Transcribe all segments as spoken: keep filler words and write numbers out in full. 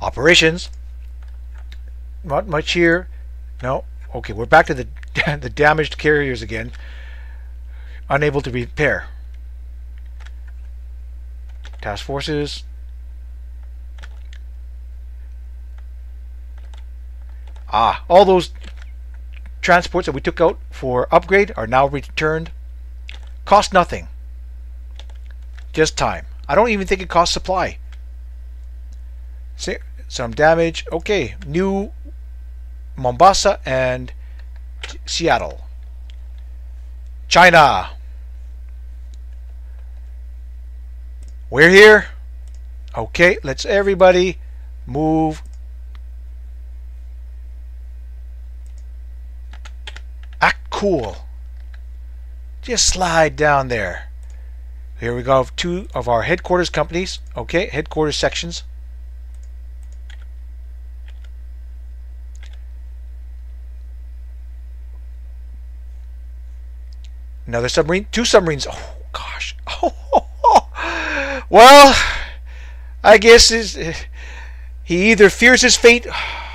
Operations. Not much here. No. Okay, we're back to the the damaged carriers again. Unable to repair. Task forces. Ah, all those transports that we took out for upgrade are now returned. Cost nothing. Just time. I don't even think it costs supply. See, some damage. Okay, new Mombasa and Seattle. China. We're here. Okay, let's everybody move. Act cool. Just slide down there. Here we go. Two of our headquarters companies. Okay, headquarters sections. Another submarine. Two submarines. Oh, gosh. Oh, oh, oh. Well, I guess is he either fears his fate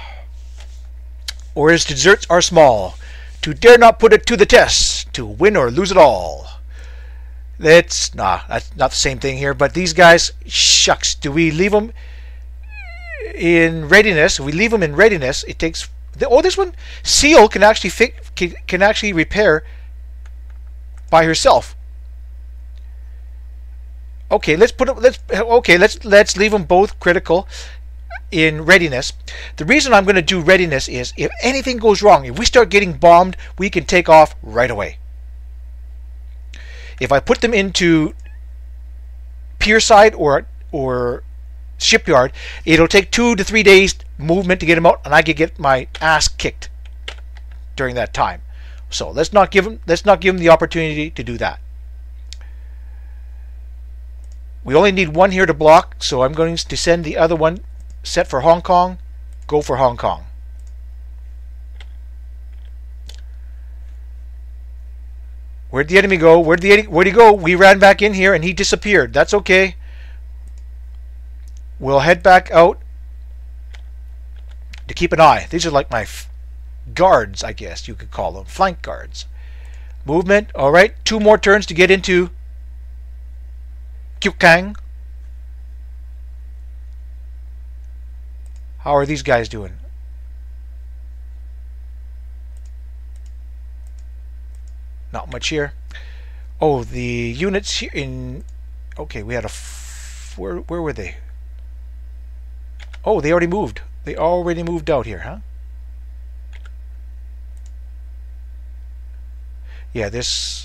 or his deserts are small. To dare not put it to the test, to win or lose it all. That's nah, that's not the same thing here. But these guys, shucks, do we leave them in readiness? We leave them in readiness. It takes. Oh, this one, Seal can actually fix, can, can actually repair by herself. Okay, let's put let's okay let's let's leave them both critical in readiness. The reason I'm going to do readiness is if anything goes wrong, if we start getting bombed, we can take off right away. If I put them into pierside or or shipyard, it'll take two to three days movement to get them out, and I could get my ass kicked during that time. So let's not give them let's not give them the opportunity to do that. We only need one here to block, so I'm going to send the other one set for Hong Kong. Go for Hong Kong. Where'd the enemy go? Where'd the where'd he go? We ran back in here and he disappeared. That's okay. We'll head back out to keep an eye. These are like my f guards, I guess you could call them. Flank guards. Movement. All right. Two more turns to get into Kavieng. How are these guys doing? Not much here. Oh, the units here in. Okay, we had a. F where where were they? Oh, they already moved. They already moved out here, huh? Yeah, this.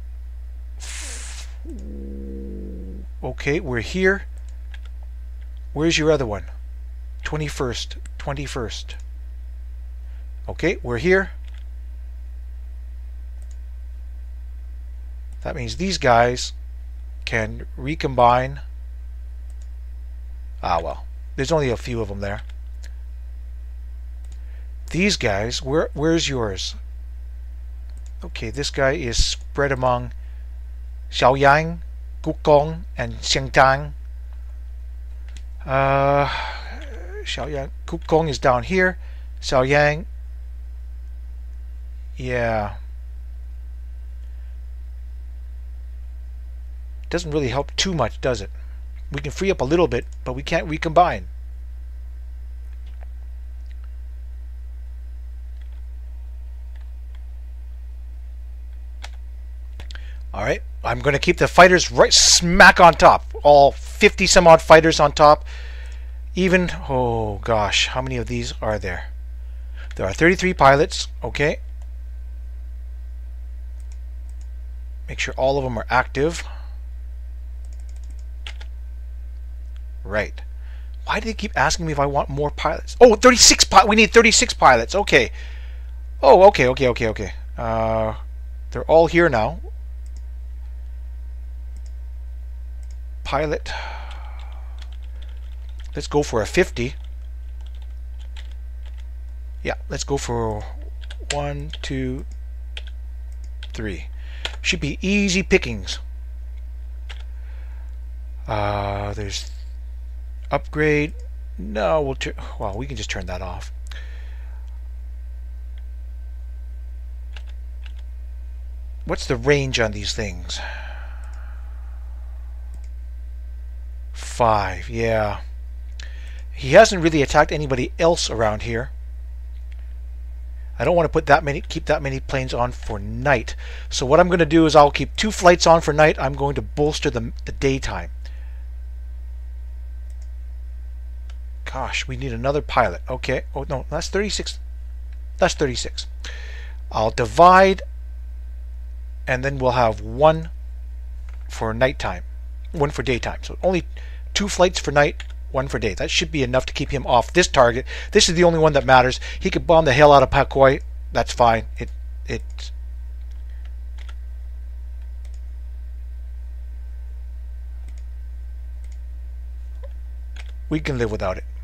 Okay, we're here. Where's your other one? twenty-first. twenty-first. Okay, we're here. That means these guys can recombine. Ah, well. There's only a few of them there. These guys, where where's yours? Okay, this guy is spread among Xiaoyang, Gukong, and Xingtang. Uh, Xiaoyang, Gukong is down here. Xiaoyang, yeah. Doesn't really help too much, does it? We can free up a little bit, but we can't recombine. Alright, I'm going to keep the fighters right smack on top. All fifty some odd fighters on top. Even, oh gosh, how many of these are there? There are thirty-three pilots, okay. Make sure all of them are active. Right. Why do they keep asking me if I want more pilots? Oh, thirty-six pilots. We need thirty-six pilots. Okay. Oh, okay, okay, okay, okay. Uh, they're all here now. Pilot. Let's go for a fifty. Yeah, let's go for one, two, three. Should be easy pickings. Uh, there's upgrade. No, we'll turn. Well, we can just turn that off. What's the range on these things? Five, yeah. He hasn't really attacked anybody else around here. I don't want to put that many, keep that many planes on for night. So what I'm going to do is I'll keep two flights on for night. I'm going to bolster the, the daytime. Gosh, we need another pilot. Okay. Oh no, that's thirty-six. That's thirty-six. I'll divide, and then we'll have one for nighttime, one for daytime. So only two flights for night, one for day. That should be enough to keep him off this target. This is the only one that matters. He could bomb the hell out of Pakoi. That's fine. It it. We can live without it.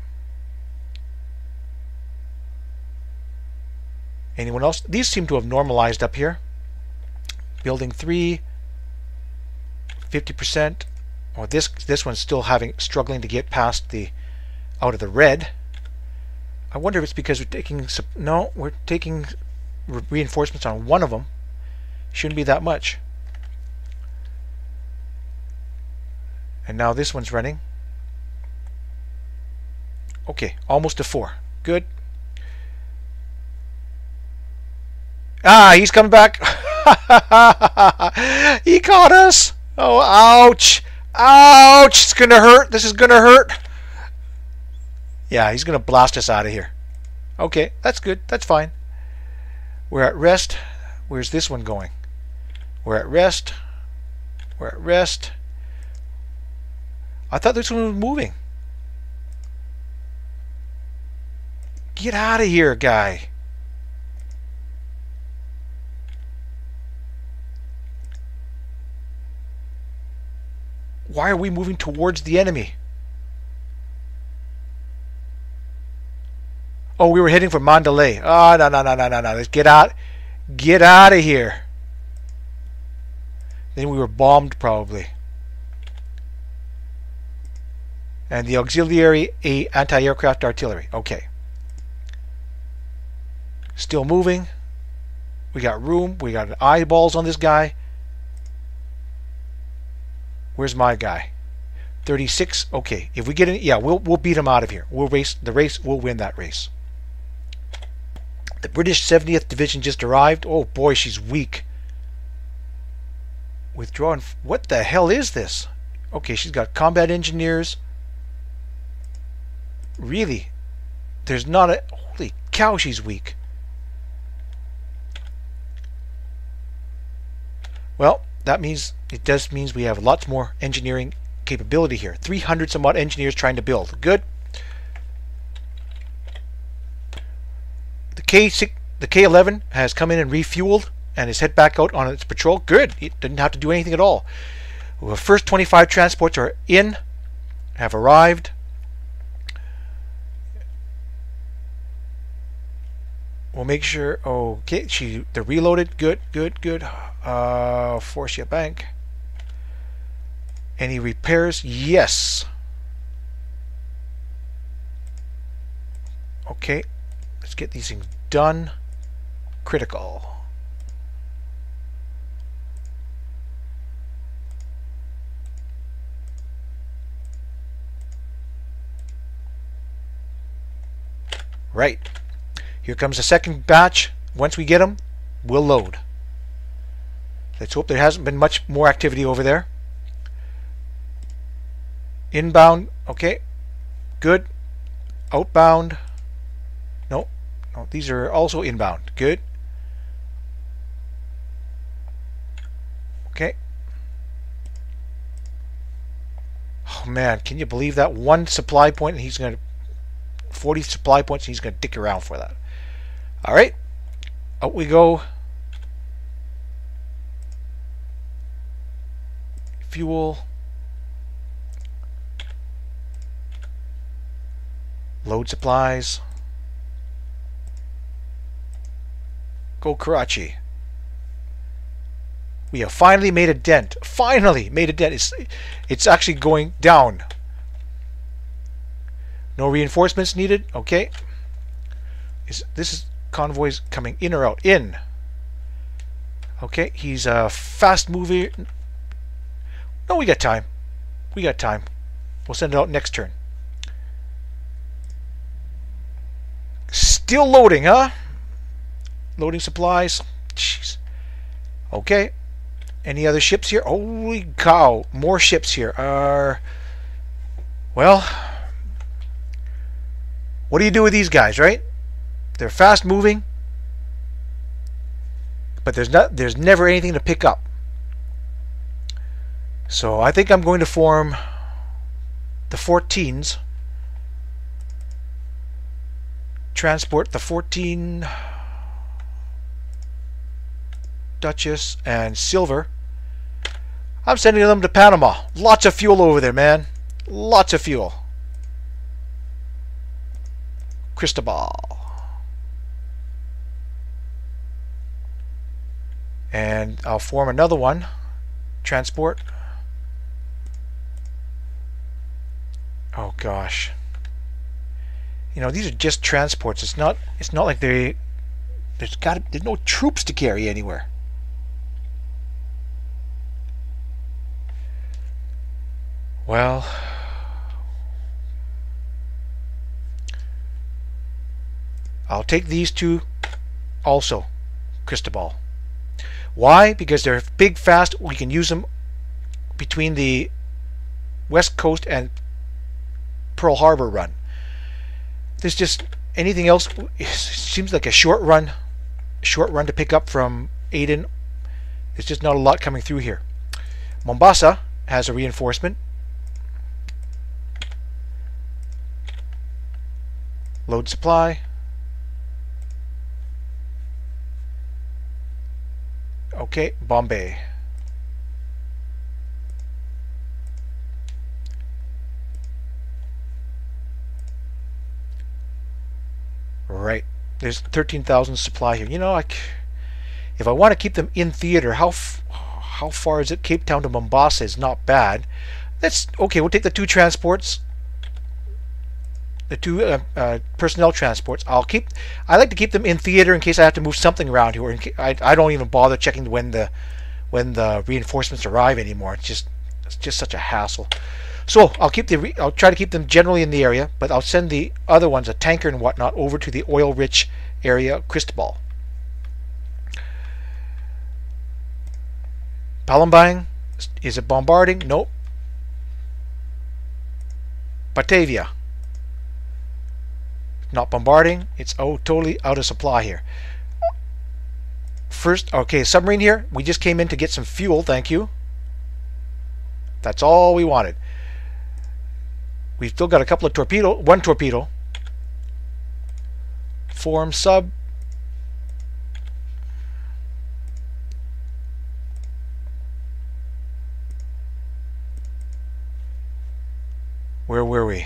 Anyone else? These seem to have normalized up here. Building three, fifty percent. Or this this one's still having struggling to get past the out of the red. I wonder if it's because we're taking no, we're taking re reinforcements on one of them. Shouldn't be that much. And now this one's running. Okay, almost to four. Good. Ah, he's coming back. He caught us. Oh, ouch. Ouch. It's going to hurt. This is going to hurt. Yeah, he's going to blast us out of here. Okay, that's good. That's fine. We're at rest. Where's this one going? We're at rest. We're at rest. I thought this one was moving. Get out of here, guy. Why are we moving towards the enemy? Oh, we were heading for Mandalay. Oh, no, no, no, no, no, no. Let's get out. Get out of here. Then we were bombed, probably. And the auxiliary anti-aircraft artillery. Okay. Still moving. We got room. We got eyeballs on this guy. Where's my guy? thirty-six. Okay, if we get in, yeah, we'll we'll beat him out of here. We'll race the race. We'll win that race. The British seventieth Division just arrived. Oh boy, she's weak. Withdrawn. What the hell is this? Okay, she's got combat engineers. Really? There's not a... Holy cow, she's weak. Well, that means it does means we have lots more engineering capability here. three hundred some odd engineers trying to build. Good. The K six, the K eleven has come in and refueled and is head back out on its patrol. Good. It didn't have to do anything at all. The first twenty-five transports are in, have arrived. We'll make sure. Okay, she they're reloaded. Good, good, good. Uh, Forcia Bank. Any repairs? Yes. Okay, let's get these things done. Critical. Right. Here comes the second batch. Once we get them, we'll load. Let's hope there hasn't been much more activity over there. Inbound. Okay. Good. Outbound. No. No, these are also inbound. Good. Okay. Oh man, can you believe that? One supply point and he's going to... forty supply points and he's going to dick around for that. Alright. Out we go. Fuel. Load supplies. Go Karachi. We have finally made a dent. Finally made a dent. It's, it's actually going down. No reinforcements needed. Okay. Is this is convoys coming in or out? In. Okay, he's a fast mover. No, we got time. We got time. We'll send it out next turn. Still loading, huh? Loading supplies. Jeez. Okay. Any other ships here? Holy cow. More ships here. Are... Well... What do you do with these guys, right? They're fast moving. But there's not there's never anything to pick up. So I think I'm going to form the fourteens. Transport the fourteen Duchess and Silver. I'm sending them to Panama. Lots of fuel over there, man. Lots of fuel. Cristobal. And I'll form another one. Transport. Oh gosh. You know, these are just transports. It's not it's not like they there's got there's no troops to carry anywhere. Well, I'll take these two also, Cristobal. Why? Because they're big, fast. We can use them between the West Coast and Pearl Harbor run. There's just anything else. It seems like a short run, short run to pick up from Aden. There's just not a lot coming through here. Mombasa has a reinforcement. Load supply. Okay, Bombay. Right. There's thirteen thousand supply here. You know, I, if I want to keep them in theater, how f how far is it? Cape Town to Mombasa is not bad. That's okay. We'll take the two transports. The two uh, uh, personnel transports. I'll keep. I like to keep them in theater in case I have to move something around here. Or in case, I I don't even bother checking when the when the reinforcements arrive anymore. It's just it's just such a hassle. So I'll keep the. Re I'll try to keep them generally in the area, but I'll send the other ones, a tanker and whatnot, over to the oil-rich area of Cristobal. Palembang, is it bombarding? Nope. Batavia. Not bombarding. It's oh totally out of supply here. First, okay, submarine here. We just came in to get some fuel. Thank you. That's all we wanted. We've still got a couple of torpedo. One torpedo. Form sub. Where were we?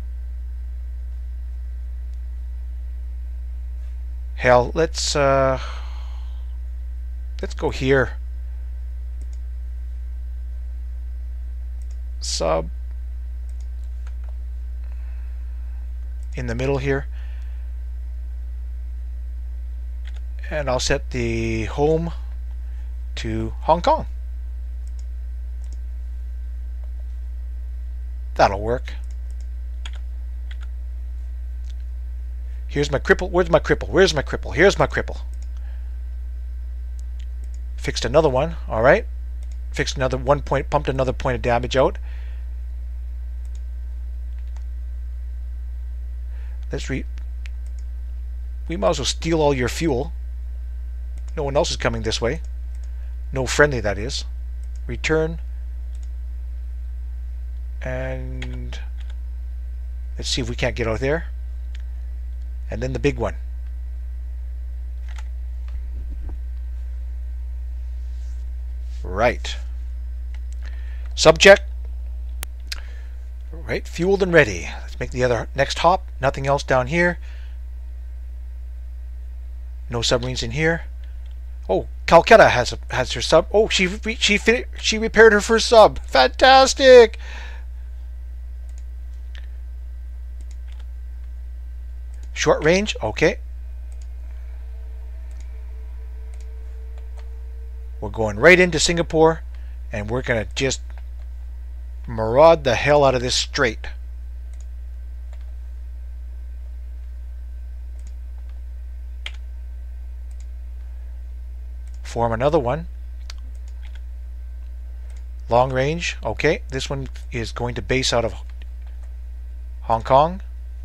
Hell, let's uh, let's go here. Sub in the middle here, and I'll set the home to Hong Kong. That'll work. Here's my cripple. Where's my cripple? Where's my cripple? Here's my cripple. Fixed another one. All right. Fixed another one point. Pumped another point of damage out. Let's re. We might as well steal all your fuel. No one else is coming this way. No friendly, that is. Return. And let's see if we can't get out there. And then the big one. Right. Subject. Right, fueled and ready. Let's make the other next hop. Nothing else down here. No submarines in here. Oh, Calcutta has a, has her sub. Oh, she she she repaired her first sub. Fantastic. Short range, okay. We're going right into Singapore, and we're going to just maraud the hell out of this strait. Form another one. Long range, okay. This one is going to base out of Hong Kong.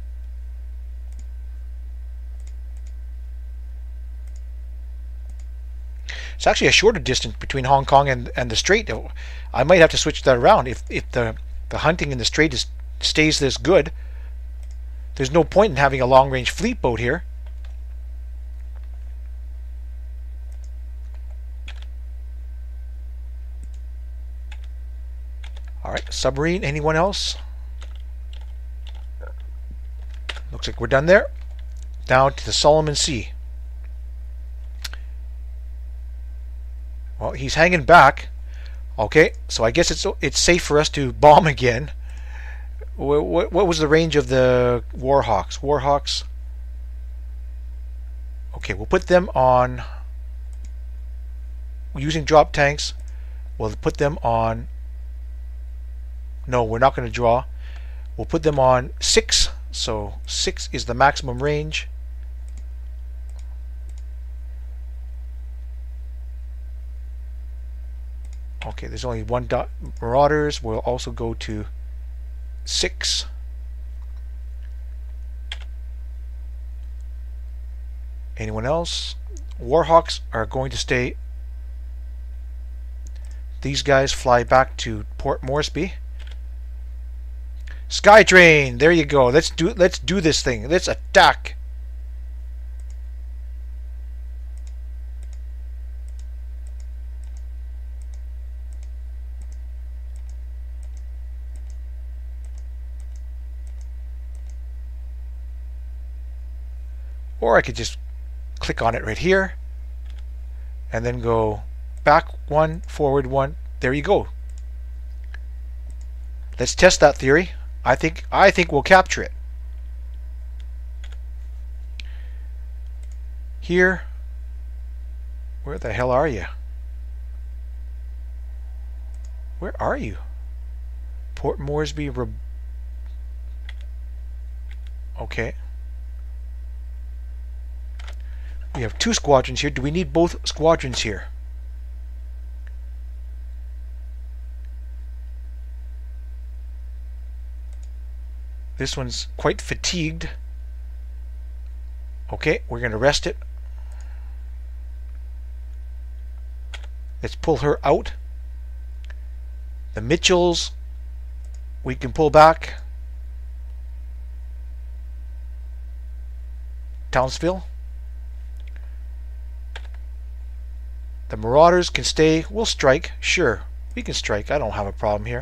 It's actually a shorter distance between Hong Kong and, and the strait. I might have to switch that around. If, if the, the hunting in the strait is, stays this good, there's no point in having a long-range fleet boat here. Alright, submarine. Anyone else? Looks like we're done there. Down to the Solomon Sea. Well, he's hanging back. Okay, so I guess it's it's safe for us to bomb again. What, what, what was the range of the Warhawks? Warhawks. Okay, we'll put them on... Using drop tanks, we'll put them on... No, we're not going to draw. We'll put them on six. So six is the maximum range. Okay, there's only one dot. Marauders will also go to six. Anyone else? Warhawks are going to stay. These guys fly back to Port Moresby. Skytrain, there you go. Let's do let's do this thing. Let's attack. Or I could just click on it right here and then go back one, forward one. There you go. Let's test that theory. I think I think we'll capture it. Here. Where the hell are you? Where are you? Port Moresby. Re okay. We have two squadrons here. Do we need both squadrons here? This one's quite fatigued. Okay, we're going to rest it. Let's pull her out. The Mitchells, we can pull back. Townsville. The Marauders can stay. We'll strike. Sure, we can strike. I don't have a problem here.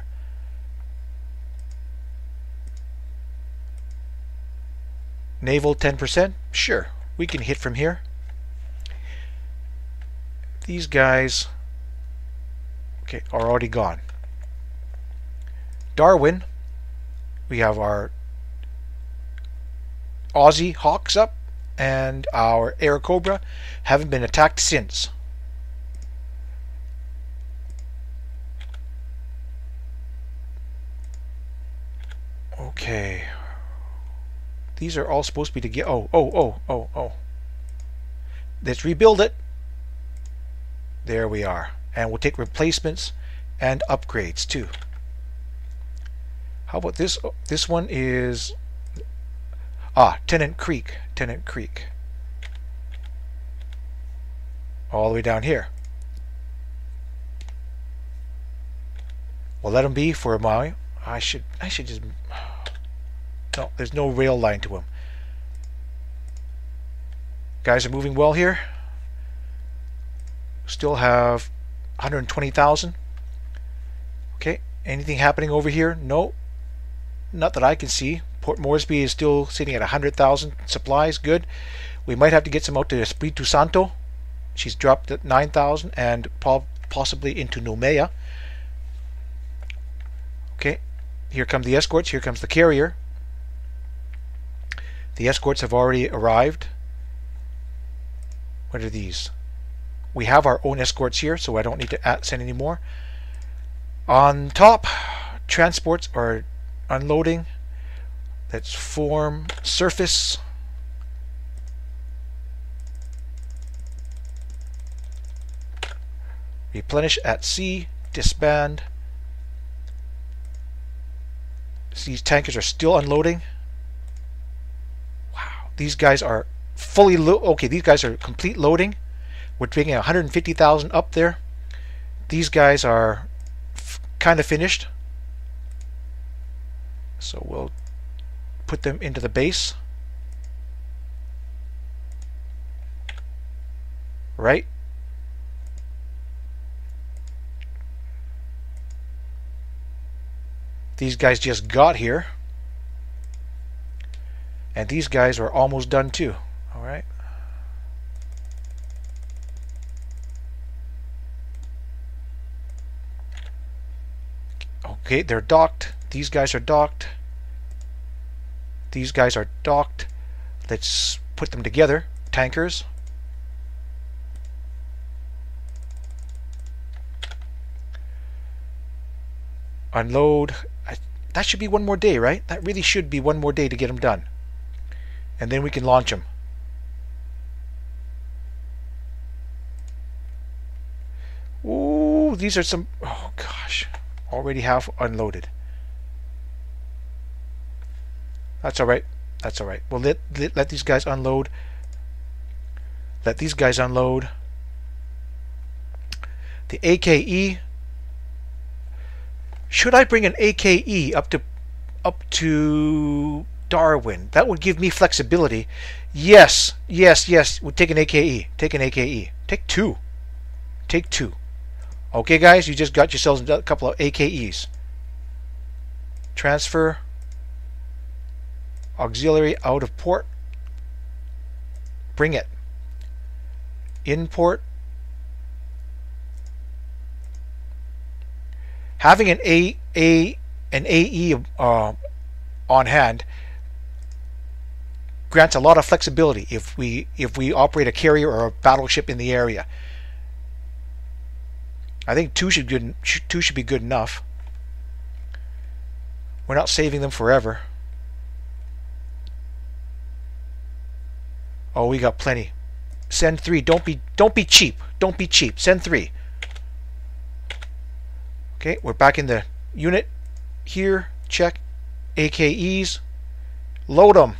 Naval ten percent. Sure, we can hit from here. These guys, okay, are already gone. Darwin, we have our Aussie Hawks up, and our Air Cobra haven't been attacked since. Okay. These are all supposed to be to get. Oh, oh, oh, oh, oh. Let's rebuild it. There we are. And we'll take replacements and upgrades too. How about this? Oh, this one is. Ah, Tennant Creek. Tennant Creek. All the way down here. We'll let them be for a mile. I should. I should just. No, there's no rail line to them. Guys are moving well here. Still have one hundred twenty thousand. Okay, anything happening over here? No, not that I can see. Port Moresby is still sitting at one hundred thousand supplies. Good. We might have to get some out to Espiritu Santo. She's dropped at nine thousand, and possibly into Nomea. Okay, here come the escorts. Here comes the carrier. The escorts have already arrived. What are these? We have our own escorts here, so I don't need to send any more. On top, transports are unloading. Let's form surface. Replenish at sea. Disband. These tankers are still unloading. Wow, these guys are fully lo okay. These guys are complete loading. We're taking one hundred fifty thousand up there. These guys are kind of finished, so we'll put them into the base. Right. These guys just got here, and these guys are almost done too. All right. Okay, they're docked. These guys are docked. These guys are docked. Let's put them together. Tankers. Unload. I, that should be one more day, right? That really should be one more day to get them done. And then we can launch them. Ooh, these are some... Oh, gosh. Already half unloaded. That's all right. That's all right. Well, let, let, let these guys unload. Let these guys unload. The A K E... Should I bring an A K E up to up to Darwin? That would give me flexibility. Yes, yes, yes. We'll take an A K E. Take an A K E. Take two. Take two. Okay, guys, you just got yourselves a couple of A K Es. Transfer. Auxiliary out of port. Bring it. Import. Having an A A an A E uh, on hand grants a lot of flexibility if we if we operate a carrier or a battleship in the area. I think two should good two should be good enough. We're not saving them forever. Oh, we got plenty. Send three. Don't be don't be cheap. Don't be cheap. Send three. Okay, we're back in the unit here. Check. A K Es. Load them.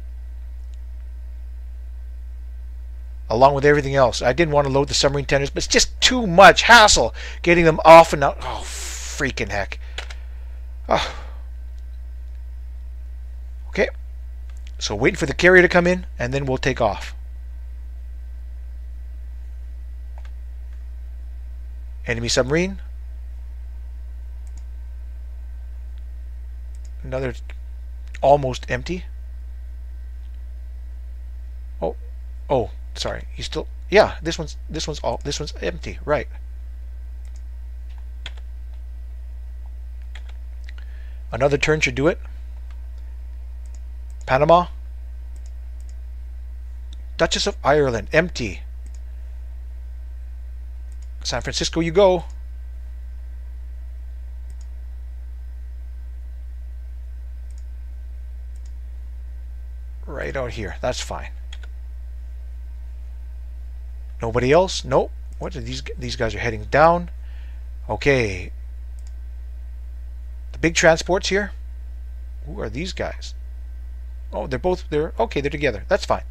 Along with everything else. I didn't want to load the submarine tenders, but it's just too much hassle getting them off and out. Oh, freaking heck. Oh. Okay. So waiting for the carrier to come in, and then we'll take off. Enemy submarine. Another almost empty. Oh, oh, sorry. He's still. Yeah, this one's this one's all this one's empty. Right. Another turn should do it. Panama. Duchess of Ireland, empty. San Francisco, you go. Right out here. That's fine. Nobody else? Nope. What are these? These guys are heading down. Okay. The big transports here. Who are these guys? Oh, they're both. They're okay. They're together. That's fine.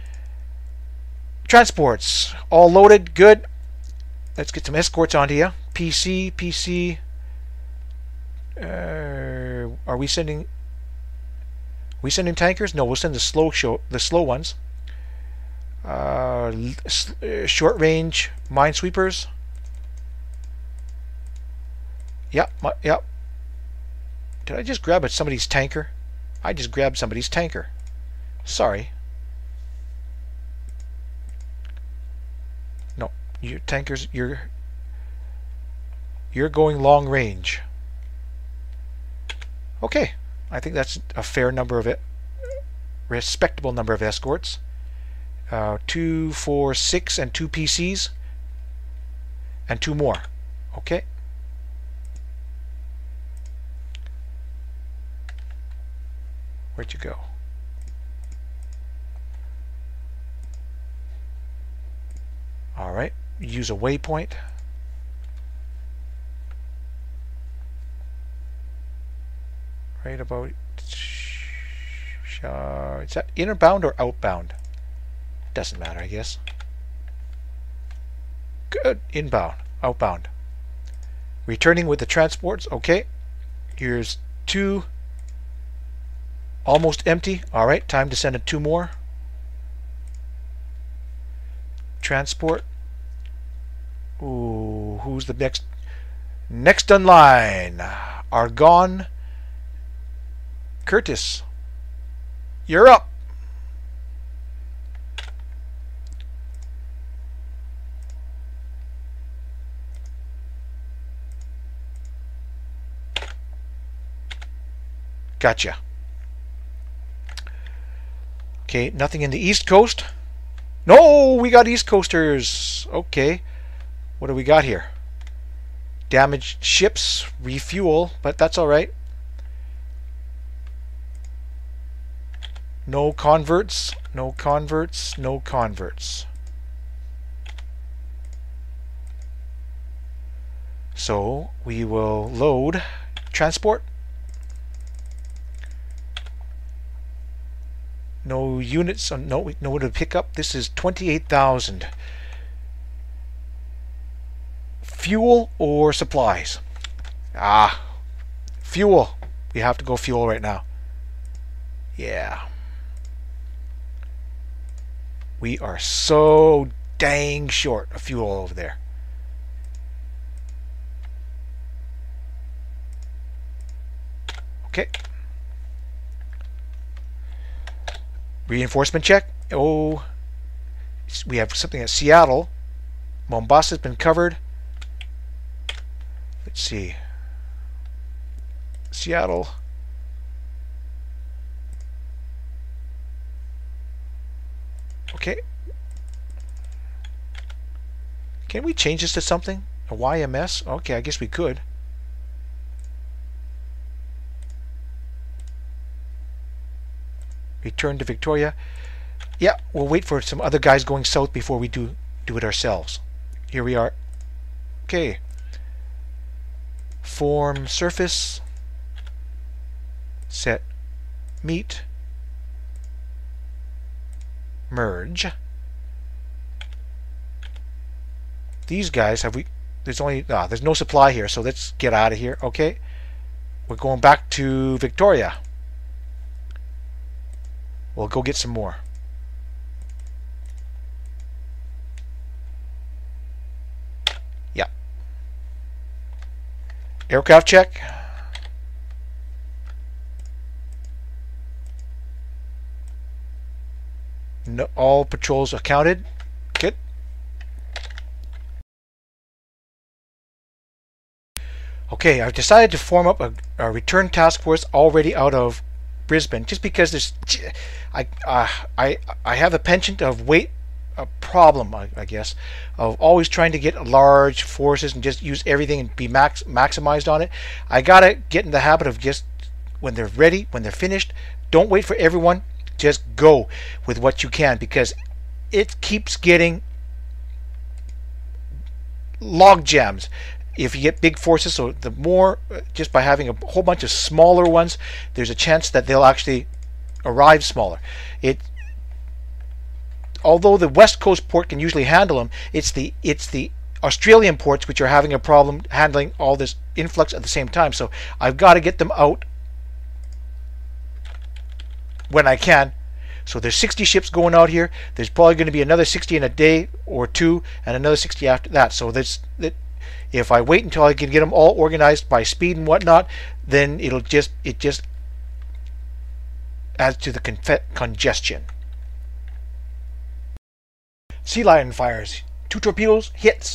Transports all loaded. Good. Let's get some escorts onto you. P C. P C. Uh, are we sending? We sending tankers? No, we'll send the slow show, the slow ones. Uh, short range minesweepers. Yep, yeah, yep. Did I just grab somebody's tanker? I just grabbed somebody's tanker. Sorry. No, your tankers. You're you're going long range. Okay. I think that's a fair number of it respectable number of escorts. Uh, two, four, six, and two P Cs. And two more. Okay. Where'd you go? All right. Use a waypoint. Right about. Uh, is that inbound or outbound? Doesn't matter, I guess. Good. Inbound. Outbound. Returning with the transports. Okay. Here's two. Almost empty. All right. Time to send in two more. Transport. Ooh, who's the next? Next on line. Argonne. Curtis. You're up. Gotcha. Okay, nothing in the East Coast. No, we got East Coasters. Okay. What do we got here? Damaged ships, refuel, but that's all right. No converts, no converts, no converts. So we will load transport. No units, no, no one to pick up. This is twenty-eight thousand. Fuel or supplies? Ah, fuel. We have to go fuel right now. Yeah. We are so dang short of fuel over there. Okay. Reinforcement check. Oh, we have something at Seattle. Mombasa has been covered. Let's see. Seattle. Okay. Can we change this to something? A Y M S? Okay, I guess we could. Return to Victoria. Yeah, we'll wait for some other guys going south before we do do it ourselves. Here we are. Okay. Form surface. Set meet. Merge. These guys have we there's only ah, there's no supply here, so let's get out of here. Okay. We're going back to Victoria. We'll go get some more. Yeah. Aircraft check. No, all patrols accounted. Good. Okay, I've decided to form up a, a return task force already out of Brisbane, just because there's, I, uh, I, I have a penchant of weight, a problem, I, I guess, of always trying to get large forces and just use everything and be max maximized on it. I gotta get in the habit of just when they're ready, when they're finished, don't wait for everyone. Just go with what you can, because it keeps getting log jams if you get big forces. So the more, just by having a whole bunch of smaller ones, there's a chance that they'll actually arrive smaller. It, although the West Coast port can usually handle them, it's the it's the Australian ports which are having a problem handling all this influx at the same time. So I've got to get them out when I can. So there's sixty ships going out here. There's probably going to be another sixty in a day or two, and another sixty after that. So that's that. If I wait until I can get them all organized by speed and whatnot, then it'll just it just adds to the con congestion. Sea Lion fires. Two torpedoes, hits.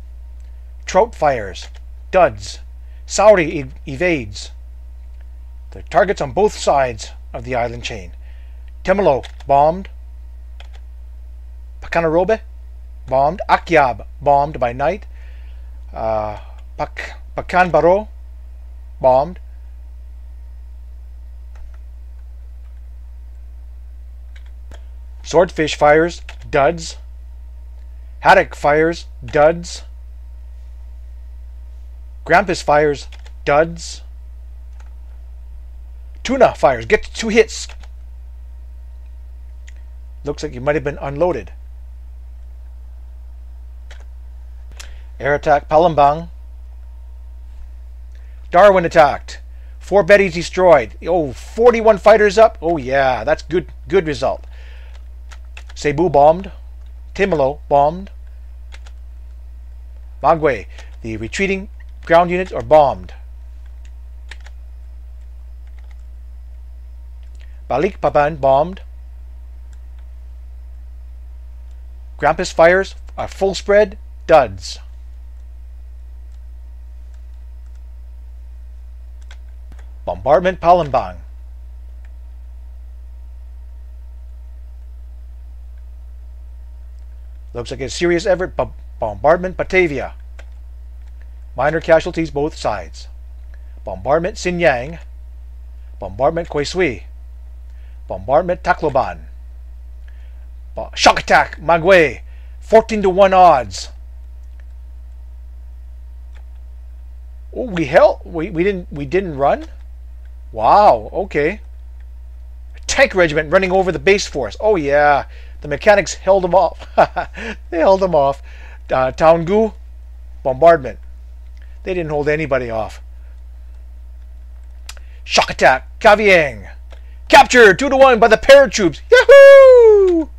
Trout fires, duds. Saudi ev evades. The targets on both sides of the island chain. Timalo bombed. Pakanarobe bombed. Akyab bombed by night. Uh, Pak Pakanbaro bombed. Swordfish fires, duds. Haddock fires, duds. Grampus fires, duds. Tuna fires, gets two hits. Looks like he might have been unloaded. Air attack, Palembang. Darwin attacked. Four Bettys destroyed. Oh, forty-one fighters up. Oh yeah, that's good good result. Cebu bombed. Timalo bombed. Magwe, the retreating ground units are bombed. Balikpapan bombed. Grampus fires are full spread, duds. Bombardment Palembang. Looks like a serious effort. B bombardment Batavia. Minor casualties both sides. Bombardment Sinyang. Bombardment Quezui. Bombardment Tacloban. Bo Shock attack Magwe. fourteen to one odds. Oh, we held. We we didn't we didn't run. Wow. Okay. Tank regiment running over the base force. Oh yeah. The mechanics held them off. They held them off. Uh, Taungu, bombardment. They didn't hold anybody off. Shock attack, Kavieng. Captured two to one by the paratroops. Yahoo!